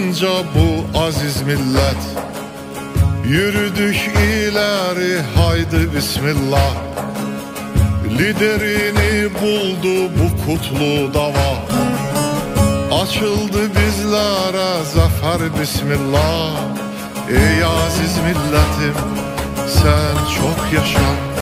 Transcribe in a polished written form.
yaşayınca bu aziz millet, yürüdük ileri haydi bismillah. Liderini buldu bu kutlu dava, açıldı bizlere zafer bismillah. Ey aziz milletim sen çok yaşa,